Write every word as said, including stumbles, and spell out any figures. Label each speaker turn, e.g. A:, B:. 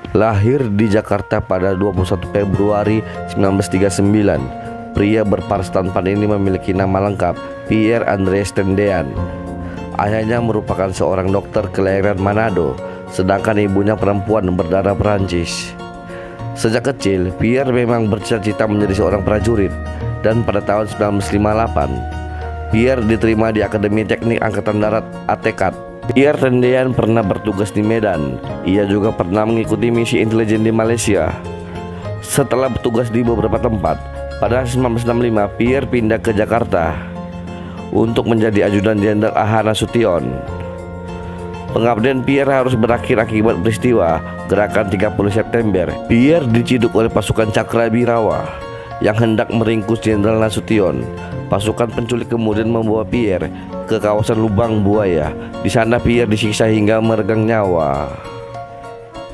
A: Lahir di Jakarta pada dua puluh satu Februari seribu sembilan ratus tiga puluh sembilan, pria berparas tampan ini memiliki nama lengkap Pierre Andreas Tendean. Ayahnya merupakan seorang dokter kelahiran Manado, sedangkan ibunya perempuan berdarah Perancis. Sejak kecil, Pierre memang bercita-cita menjadi seorang prajurit, dan pada tahun seribu sembilan ratus lima puluh delapan, Pierre diterima di Akademi Teknik Angkatan Darat A T K A T. Pierre Tendean pernah bertugas di Medan. Ia juga pernah mengikuti misi intelijen di Malaysia. Setelah bertugas di beberapa tempat, pada seribu sembilan ratus enam puluh lima Pierre pindah ke Jakarta untuk menjadi ajudan Jenderal A H Nasution. Pengabdian Pierre harus berakhir akibat peristiwa Gerakan tiga puluh September. Pierre diciduk oleh pasukan Cakrabirawa yang hendak meringkus Jenderal Nasution. Pasukan penculik kemudian membawa Pierre ke kawasan Lubang Buaya. Di sana Pierre disiksa hingga meregang nyawa.